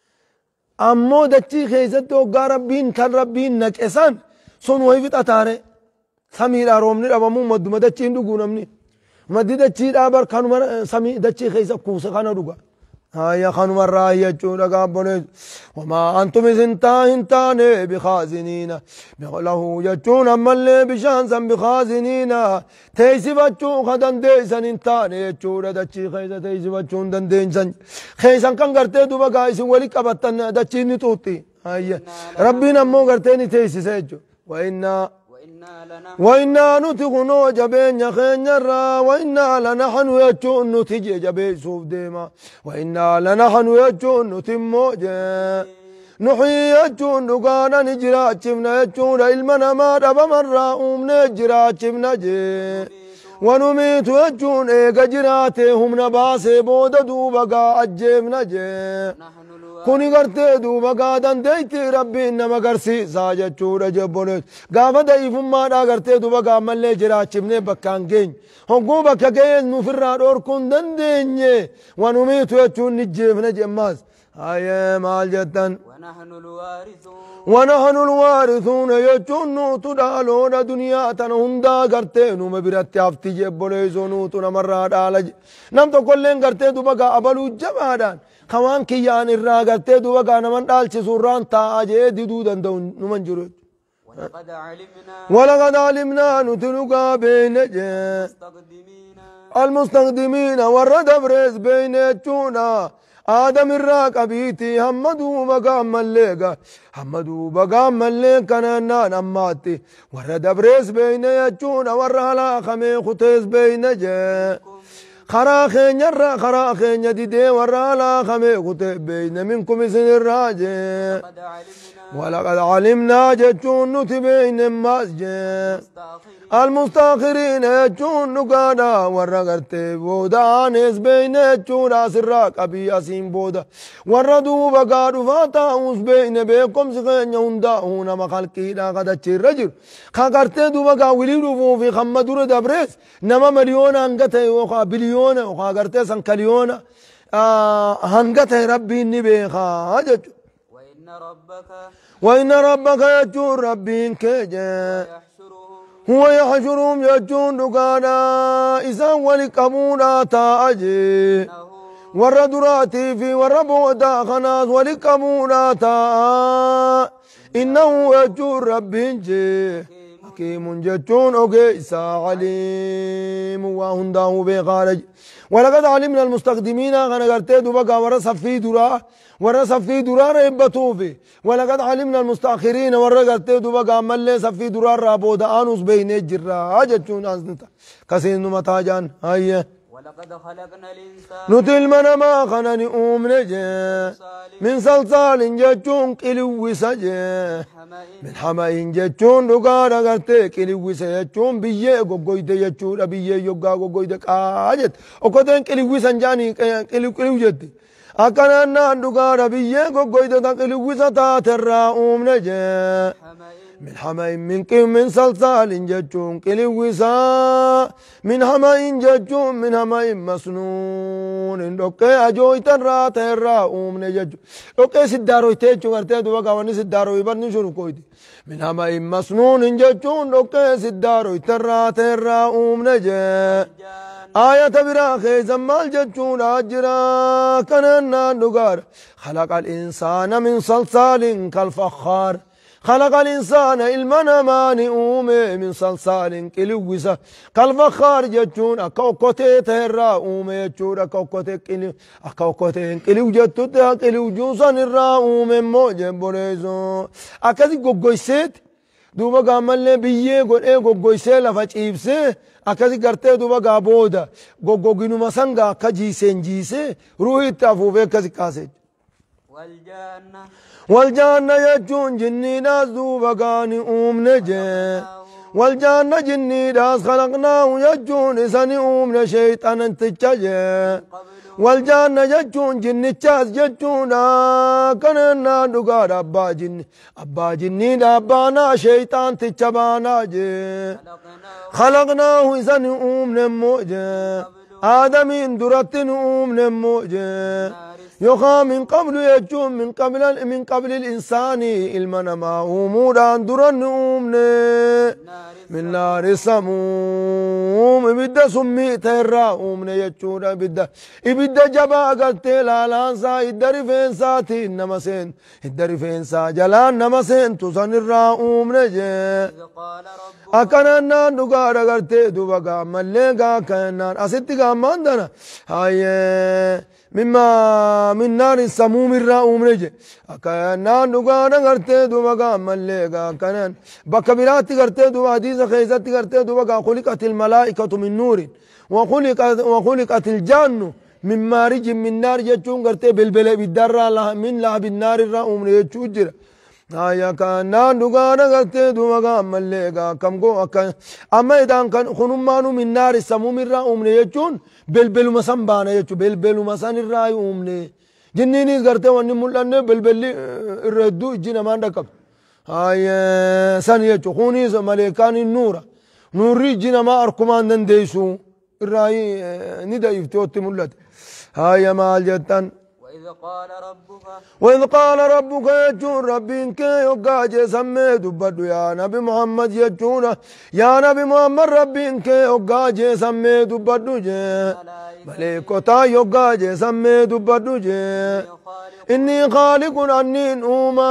أمو دتشي خيزة تو قاربين كان ربين نك إسان سون ويفت أتاري سمير هارون نرابمو مدو مدتشي ندقو نمني مدي دتشي دابر كانو مر سمي دتشي خيزة كوسة كانو دقا هيا خانو مرة هيا جونا قابونيز وما أنتم إذن تاهن بخازنين له يجون أما اللي بشانسا بخازنين تيسي بچو خدن ديسن انتان يجونا دچي خيزة تيسي بچون دن ديسن خيزان كان قرتي دوبا قايسي ولي قبطن دچي نتوتي هيا ربنا مو قرتيني تيسي سيجو وإنا وإنا لنا وإنا نتغنو جبين يخين يرى وإنا لنحن يجون نتجي جبين سوف ديما وإنا لنحن يجون نتمو جي نحيي يجون نقانا نجرا چمنا يجون علمنا ما دب مرة أمنا جرا چمنا جي ونميت يجون إيقا جراتي هم نباسي بودا دوبقا أجيبنا جي نحن كوني قرتي دوبا قادن ديتي ربي إنما قرسي ساجة چورا جبونيت قافة دايفم ما دا قرتي دوبا قام اللي جراچ مني بكان جين هنقو بكا جين نفرا دور كون دن ديني ونميت يجون نجيفنا جماز هاي مال جتن ونحن الوارثون ونحن الوارثون يجون نوتو دالون دنيا تنهندا قرتي نوم براتي افتي جبونيزو نوتو نمرا دالج نمتو كلين قرتي دوبا قا أبلو جبادان خوان كيان الراغتي دوبا قانا من دالچ سوران تاجي ديدو دندون نمن جرود ولقد علمنا ولقد علمنا نتلقى بين المستقدمين المستقدمين ورد بريز بين جونا آدم الراك أبيتي همدو بقام مليقا همدو بقام مليقا نان أماتي ورد بريز بين جونا ورهلا خمي ختيز بين جي خراخين يرى خراخين يدي ورا لا خمي كتب بين منكم سن الراجع قد علمنا ولقد علمنا جتون نتبين مسجد المستاخرين يجون نقادا ورا قرتي بودا نس بين يجون اسراك ابي اسين بودا ورا دوبا قادو فاتا اوس بين بكم سخن يوندا هنا مخلقي لا قد رجل خا قرتي دوبا قا وليدو في خمدور دبرس نما مليون انغته وخا بليون وخا قرتي سن كليون آه هنغته ربي نبي خا اجج وإن ربك وإن ربك يجون ربي كجا يحشرهم هو يحشرهم يجون دقانا إذا ولقبونا تاجي إنه وردراتي في وربودا خناس ولقبونا تا إنه يجون ربي جي حكيم جتون أوكيسا عليم وهنداه بخارج ولقد علمنا المستقدمين غنا قرتي دوبا ورا صفي درا ورا صفي درا ربتو في ولقد علمنا المستاخرين ورا قرتي دوبا مل صفي درا رابودا انوس بين الجرا اجتون انت كسين متاجان هاي ولقد خلقنا الإنسان نتل من ما خنني أوم نجي من صلصال جتون كيلو سجي حمأ من حمأ جتون دقارا غرتي كيلو سجتون بيه غوغويد يجون بيه يوغا غوغويد كاجت وكتن كيلو سنجاني كيلو كيلو جدي أكنا نان دقارا بيه غوغويد كيلو ستا ترى أوم نجي حمأ من حمأ من كم من صلصال جتون كيلو سا من حمأ جتون من حمأ مسنون دوكي أجوي ترى ترى أوم نجي دوكي سدارو يتيجو غرتي دوبا كواني سدارو يبرني شنو كويدي من حمأ مسنون جتون دوكي سدارو ترى ترى أوم نجي آية براخي زمال جتون أجرا كننا نقار خلق الإنسان من صلصال كالفخار خلق الإنسان المنا ماني أومي من صلصال كيلوسا كالفخار جتون أكوكوتي تهرا أومي جتون أكوكوتي كيلو أكوكوتي كيلو جتوتا كيلو جوسان الرا أومي موجه بوريزو أكادي غوغويسيت دوبا غامل بيه غو غوغويسي لفاچ إبسي أكادي غرتي دوبا غابودا غوغوغينو مسانغا كجي سنجيسي روحي تافوفي كاسي كاسي والجنة والجنة يجون جني ناس دوبا غاني أوم نجي والجنة جني ناس خلقناه يجون إساني أوم نشيطان انتجاجي والجنة يجون جني تشاس يجون كننا نقار أبا جني أبا جني أبانا شيطان تجبانا جي خلقناه إساني أوم نموجي آدمين درتن أوم نموجي يخا من قبل يجون من قبل من قبل الإنسان المنا ما أموران درن أمني من نار سموم إبدا سمي ترى أمني يجون إبدا إبدا جبا قلت لا لانسا إدري فين ساتي إنما سين إدري فين سا جلان نما سين تسن الرا أمني جي أكنا نقار قلت دوبا ملقا كنان أستيقا ماندنا هاي مما من نار السموم الرأوم نجي أكنا نقانا غرتي دوبا ملقا كنان بكبيرات غرتي دوبا حديث خيزات غرتي دوبا خلقت الملائكة من نور وخلقت وخلقت الجن من مارج من نار جتون غرتي بالبل بالدر من لهب النار الرأوم نجي هايا كنا نقانا غرتي دوبا ملقا كم قو أكا أما إذا كان خنمانو من نار السموم الرأوم نجي بلبلو مسان بانا يجو بلبلو مسان الرأي أمني جنيني غرتي واني مولاني بلبلي الردو جينا مان ركب هاي سان يجو خوني ملكان النورة نوري جينا ما أركمان دن ديسو الرأي ندا يفتوتي مولات هاي ما الجتان وإذ قال ربك وإذ قال ربك يجون ربك يوغاجي سمي دبدو يا نبي محمد يجون يا نبي محمد ربك يوغاجي سمي دبدو جي ملكوتا يوغاجي سمي دبدو جي إني خالق عنين أوما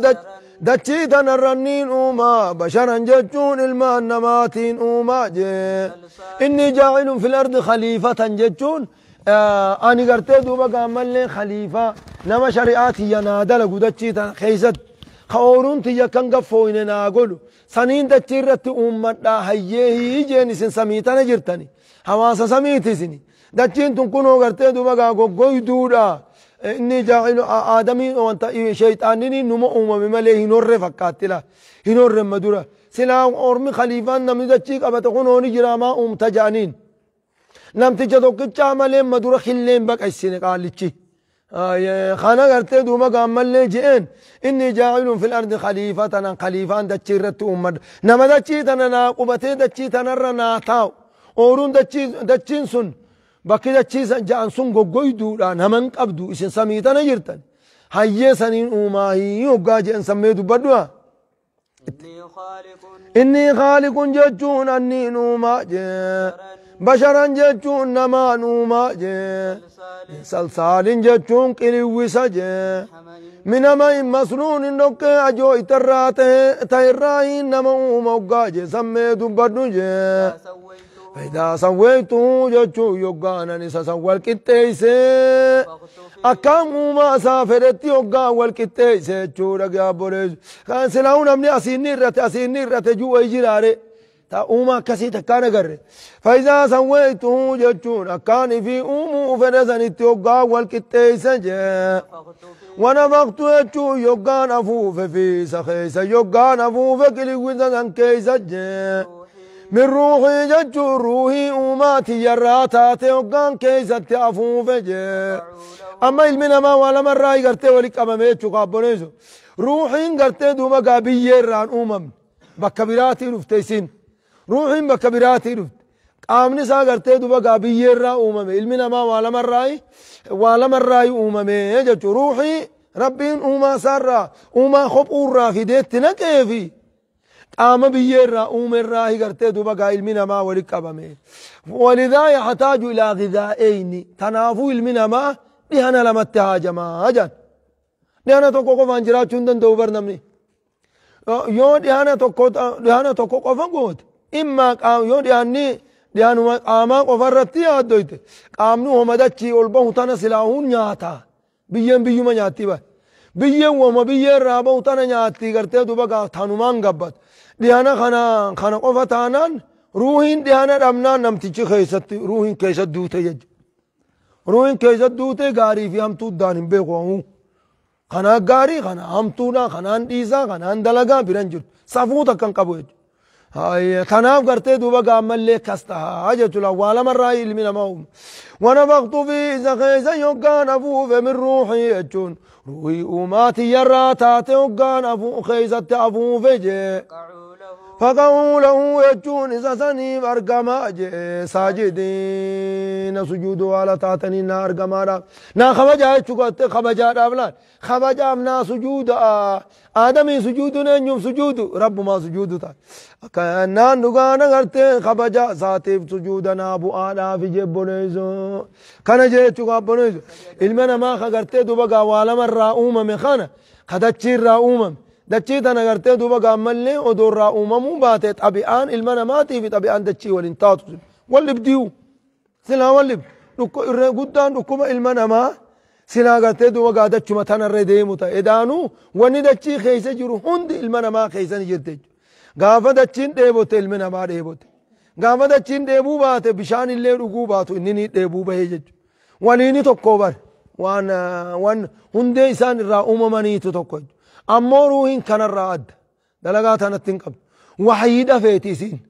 دچيتا نرنين أوما بشرا ججون المان نماتين أوما جي إني جاعل في الأرض خليفة ججون آه أني قرتي دوبا قامل خليفة نما شريعاتي ينادل قدتشي خيزت خورون تيا كان قفوين ناقولو سنين دچيرت أمت لا هيه جيني سن سميتنا جرتني حواسا سميتي سني دچين تنكونو قرتي دوبا قوي دودا إني جاعل آدمي وانت شيطانيني نمو أمم ملي هنور فكاتلا هنور مدورة سلام أرمي خليفة نمي دچي قبتقونوني جراما أم تجانين نمتي جدوك عملين مدورة خلين بك السنة قال لي آه خانا قرتي دوما قامل لي جئين إني جاعل في الأرض خليفة أنا خليفة دچيرت أمد نما دچيتنا ناقبتي دچيتنا رناتاو أورون دچي دچين سن بكي دچيس جان سن غوغوي دولا نمن قبدو اسن سميتنا جرتن هيا سنين أماهي يوغا جئن سميدو بدوا إني خالق إني خالق ججون أني نوما جي بشرا جتون نما نوما جي سلسال جتون كيلوسا جي من ما مسنون نوك اجو اترات تيراين نما موغا جي سميتو بدو جي فإذا سويتو جتو يوغانا نسا سوال كتيسي أكام ما سافرت يوغا والكتيسي جورا قابوريز كان سلاون امني أسين نيرت أسين نيرت جو اجراري تا أوما كسي تكان قرر فإذا سويته جتون أكان في أومو فنزن التوقع والكتيسة جاء ونفقت يجو يوقان أفوف في سخيسة يوقان أفوف كل وزن كيسة جاء من روحي جتو روحي أوماتي يراتات يوقان كيسة أفوف جاء أما المنا ما ولا مرة يقرتي ولك أما ميتشو قابونيزو روحين قرتي دوما قابية ران أمم بكبيراتي رفتيسين روحين بكبيراتي رفت قامني سا قرتي دوما قابية ران أمم المنا ما ولا مرة ولا مرة أمم يجتو روحي ربين أما سارة أما خب أورا في ديتنا كيفي قام بية ران أمم ران قرتي دوما قا المنا ما ولك أما ولذا يحتاج إلى غذائين تنافو المنا ما دهنا لما تهاجما أجن دهنا توكو قفان جرا چندن دوبر نمني يو دهنا توكو دهنا توكو قفان قوت إما قام يو دهني دهنا قاما قفان رتي آدويت قام نو همدا چي أولبا هتانا سلاحون نياتا بيين بيوما نياتي با بيين وما بيين رابا هتانا نياتي کرتے دوبا قا تانومان قبت دهنا خانا خانا قفا تانان روحين دهنا رمنان نمتي چي خيست روحين كيست دوته يج روين كيزت دوته غاري في هم تو دانم بيقوم خنا غاري خنا هم تو نا خنا ديزا خنا دلغا بيرنجر صفوت كان قبوج هاي تناف کرتے دوبا گامل لے کستا حاجت الاول مره علم ما ونفخت في زخيز يوغان ابو من روحي اجون روحي اماتي يراتات يوغان ابو خيزت ابو فجه فقعوا له يجون إذا سنيم أرقما ساجدين سجودوا على تاتني نا أرقما نا خبجا يتشكت خبجا رابلان خبجا منا سجود آدمي سجود ننجم سجود رب ما سجود تا كأننا نغانا غرتي خبجا ساتيب سجودنا أبو آلا في جيب بنيزو كان جي يتشكت بنيزو علمنا ما خغرتي دوبا والما الرأومة مخانا خدتشي الرأومة دچی تنا کرتے دوبا گاملنے ودور را اممو باتت طبيعان المنا ماتي في طبيعان دچی والانتاط ولب ديو سلا ولب قدان ركوما المنا ما سلا کرتے دوبا دچ متن الرديم تا ادانو وني دچی خيسه جرو هند المنا ما خيسن جرت غافا دچين ديبوت المنا ما ديبوت غافا دچين ديبو بات بشان اللي رغو باتو انني ديبو بهج وليني توكوبر وان وان هند انسان را اممني توكو أموروهن كان الراد دلقات أنا تنقب وحيد أفيتيسين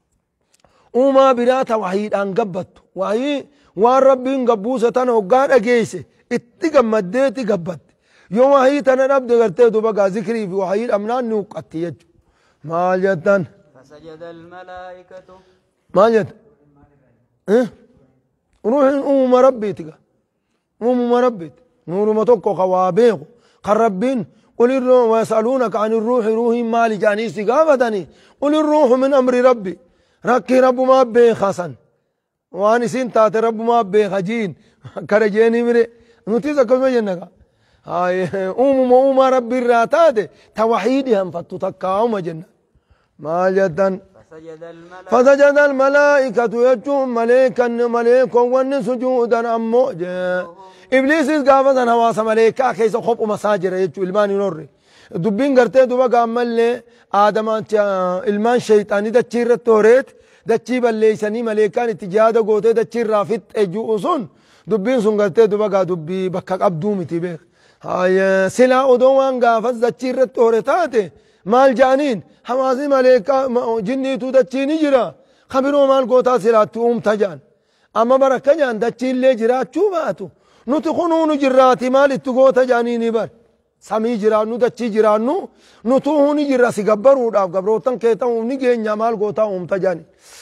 وما برات وحيد أنقبت وهي والرب قبوسة وقال أجيسه اتقم مديتي قبت يوم هي تنرب دقرتي بقى ذكري في وحيد أمنان نوقت يج ما جدا فسجد الملائكة ما جد إيه روح أم ربيتك أم ربيت نور ما توقع خوابيه قربين قل الروح ويسألونك عن الروح روح مالي جاني استقافتني قل الروح من أمر ربي ركي رب ما بي خسن واني سنتات رب ما بي خجين كرجيني مري نتيزة كما جنك هاي أم أم ربي الراتات توحيدهم فتتكاهم جنة ما جدا فسجد الملائكة يجون ملائكا ملائكا وان سجودا أمو إبليس قافة هواس ملائكة كيس خب مساجر يجو إلمان ينوري دبين قرتي دوبا قامل لي آدمان إلمان شيطاني دا چير التوريت دا چيب الليساني ملائكان اتجادا قوتي دا چير رافت اجو أصن دبين سن قرتي دوبا قا دبي بكاك أبدومي تبيخ هاي سلا أدوان قافة دا چير التوريتاتي مال جانين حوازي ملائكة جني تو دا چيني جرا خبرو مال قوتا سلا توم تجان أما بركة جان دا چير لي جرا چو باتو نتخنون جراتي مال اتقوتا جانيني بر سمي جرانو دچي جرانو نتوهوني جرا سيقبر وداف قبروتن كيتا ونجي نعمال قوتا ومتجاني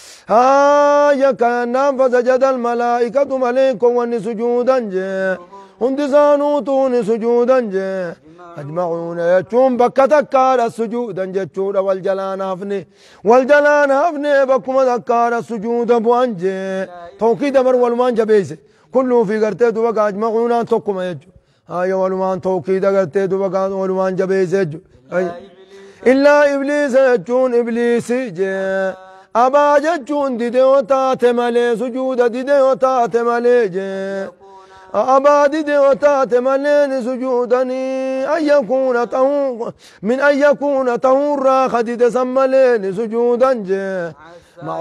ها يكنا فسجد الملائكة ملائكة واني سجودا جي هندسانو توني سجودا جي أجمعون يجون بكتك على السجود جتشور والجلان هفني والجلان هفني بكما ذكار السجود بوانجي توكيد مر والمان جبيسي كله في قرتي دوبا أجمعون توكم يجو هاي والمان توكيد قرتي دوبا والمان جبيسي يجو إلا إبليس يجون إبليس جي أبا جتشون ديدي وطات مالي سجود ديدي وطات مالي جي أبادي دوتات ملين سجودني أن يكون طهور من أن يكون طهورا خديد سملين سجودا مع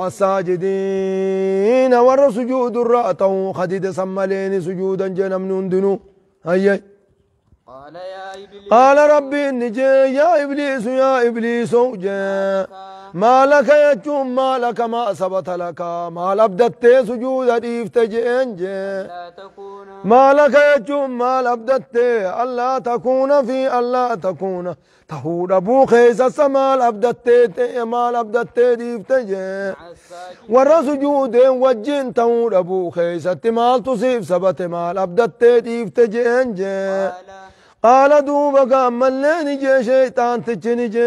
الساجدين ور سجود الرأته خديد سملين سجودا جنم نندنو هيا قال يا إبليس قال ربي نجي يا إبليس يا إبليس جاء ما لك يجوم ما لك ما ثبت لك ما لبدت سجود إفتجئن لا تكون ما لك يجوم ما لبدت ألا تكون في ألا تكون تهود أبو خيس السماء لبدت ما لبدت إفتجئ ور سجود وجين تهود أبو خيس تمال تصيب سبت ما لبدت إفتجئن قال دوبك ملين جي شيطان تجني جي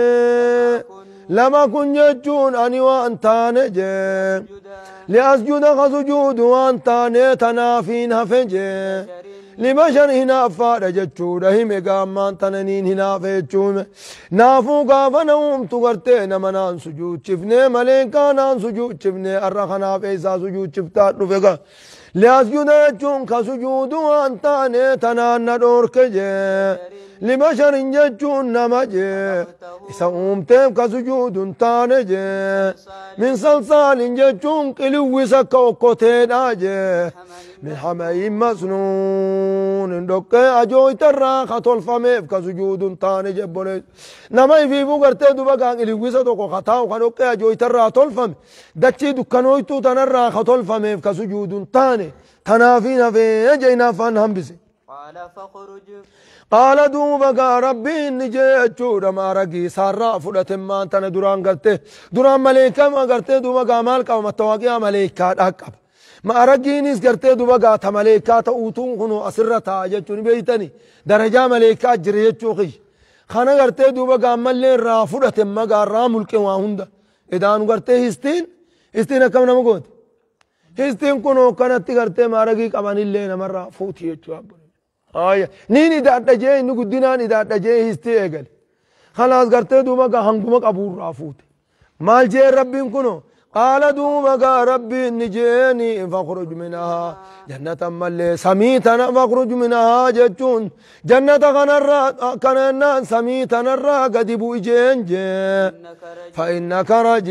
لما كن جتون أني وأنتان جي لأسجد خسجود وأنتان تنافين هفجي لبشر هنا فارجتشون هم قامان تنانين هنا فيتشون نافو قافنهم تغرتين منان سجود شفني مليكانان سجود شفني الرخنا فيسا سجود شفتات نفقا لأسجد جتشون خسجود وأنتان تنان ندورك جي لبشر جتشون نمجي إسا أمتهم كسجود تانجي من صلصال جتشون قلوي سكوكوتين آجي من حمي مسنون دوك أجوي ترى خطول فميف كسجود تانجي بولي نما في بوغرتي دوبا قلوي سكوكو خطاو خنوك أجوي ترى خطول فم دكي دكانويتو تنرى خطول فميف كسجود تاني تنافين في جينا فان بسي قال فخرج قال دوبك ربي نجي أجود ما رقي سارا فلت ما أنت دران قرته دران ملائكة ما قرته دوبك مالك ومتواقع ملائكة أكب ما رقي نيس قرته دوبك تملائكة تأوتون خنو أسرتها جتوني بيتني درجة ملائكة جريت شوخي خانا قرته دوبك ملين را فلت ما قار رامل كواهندا إدان قرته هستين هستين كم نمقود هستين كنو كانت قرته ما رقي كمان اللي نمر فوتي يجواب آية نيني دات جاي نقدنا ندات جاي هستيقل خلاص قرتي دوما هنقومك أبو رافوت مال جاي ربي كنو قال دوما ربي نجيني فاخرج منها جنة ملي سميتنا فاخرج منها جتون جنة كنرا كننا سميتنا الرا قد بوجين جي فإنك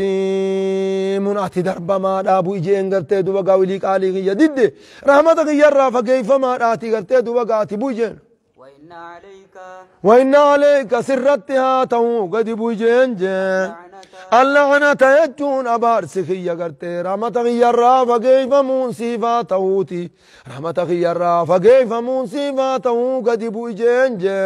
رجيم أتي درب ما أبو جين قرتي دوما قولي قالي جديد رحمتك يرى فكيف ما أتي قرتي دوما قاتي بوجين وإن عليك وإن عليك سرتها تو قد بوجين جي اللعنة يجون أبار سخية قرتي رحمتك يرى فكيف منصفة توتي رحمتك يرى فكيف منصفة قد بوجين جي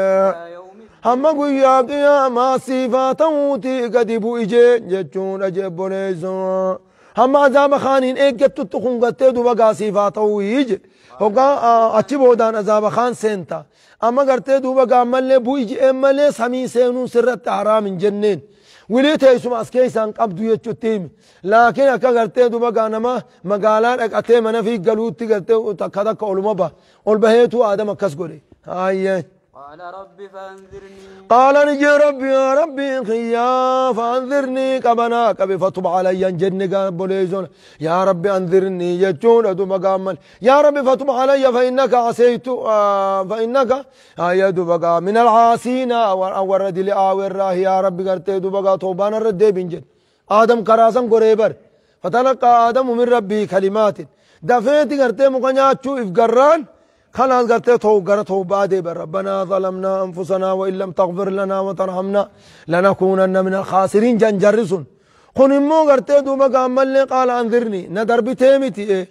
هم قويا قياما صفة توتي قد بوجين جتون أجيب بوليزون هم عذاب خانين إيجت تتخون قرتي دوبا صفة تويج هوغا أتبودان عذاب خان سنتا أما قرتي دوبا ملي بويج إمالي سمي سينون سرت حرام جنين وليت يسوم أسكيسان قبضو يجو تيم لكن أكا قرتي دوبا نما مقالات أكتي منا في قلوتي قرتي وتكذا كولما با والبهيتو آدم أكس قولي آيه قال ربي فأنذرني قال نجي ربي يا ربي خيا فأنذرني كبنا كبي فتب علي جنك بوليزون يا ربي أنذرني يجون دوبا قامل يا ربي فتب علي فإنك عصيت آه فإنك آية دوبا من العاصين ورد لآوي الراه يا ربي قرتي دوبا توبان الرد بنجد آدم كراسم قريبر فتلقى آدم من ربي كلمات دفيت قرتي مقنعات شو إفقران خلاص قرتي توقر توبة دي ربنا ظلمنا أنفسنا وإن لم تغفر لنا وترحمنا لنكونن من الخاسرين جنجرسون خن إمو قرتي دوبا قامل قال أنذرني ندر بتيمتي إيه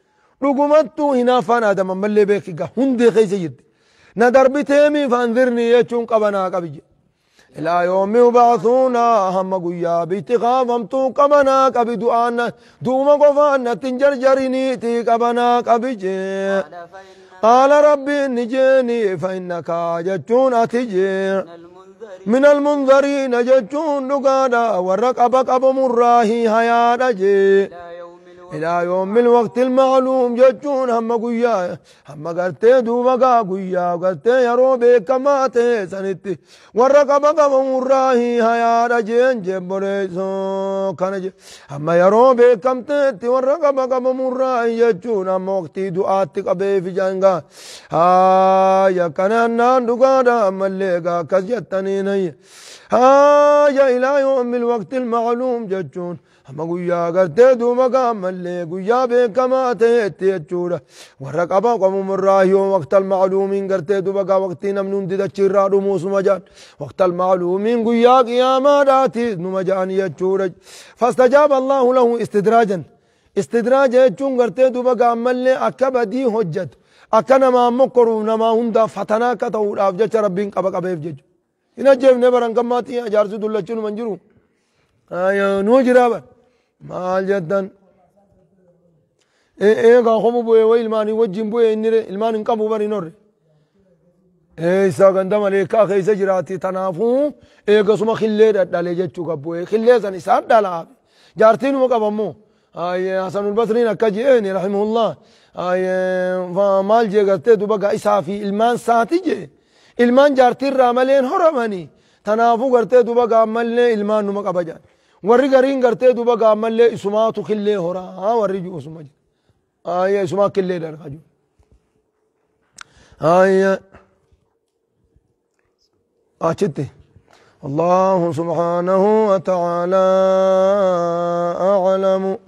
رقمتو هنا فان آدم ملي بيكي هندي خيسي جد ندر بتيمي فأنذرني يجون قبنا قبجي إلى يوم يبعثونا هم قويا بيتخافمتو قبنا قبي دعانا دوما قفانا تنجرجريني تي قبنا قبجي قال ربي نجيني فإنك جتون أتجي من المنذرين جتون نقادا ورق أبق أبو مراهي هيا جي إلى يوم الوقت المعلوم جتون هم قويا هم قرتي دوبا قويا قرتي يا روبي كما تسنتي ورقب قم مراهي هيا رجين جبريسو كنج هم يا روبي كم تتي ورقب قم مراهي جتون هم وقتي دعاتي قبي في جانغا ها يا كنان دقادا ملقا كزيتني ني ها يا إلى يوم الوقت المعلوم جتون هم قويا قرتي دوبا قام اللي قويا بكما تيتي جورا ورقبا قم مراهي وقت المعلومين قرتي دوبا وقتي نمنون دي تشيرا رموس مجان وقت المعلومين قويا قياما داتي نمجان يجورا فاستجاب الله له استدراجا استدراج يجون قرتي دوبا قام اللي أكبا دي حجت أكنا ما مقروا نما هندا فتنا كتو أفجج ربين قبا قبا يفجج هنا جيب نبران كماتي أجارسو دولة منجرو آية نوجرابا maal jedhan eegaa homu bu'e way ilmaanii wajjin bu'e innire ilmaan hin qabu bari norre isa ganda maleekaa keessa jiraati tanaafuu eegasuma killee dhadhalee jechuu qabbu'e killee san isaan dhalaabe jaartiinuma qabammoo hasanul basriin akka je'eeni rahimahullah maal jee gartee duba gaa isaa fi ilmaan saati jee ilmaan jaartiirraa maleen horamanii tanaafuu gartee duba gaa mallee ilmaan numa qaba jaan warri gariin gartee duba gaammallee isumaatu killee horaa warri jiru isuma jira ayya isumaa killee dharka jiru ayya achitti الله سبحانه وتعالى أعلم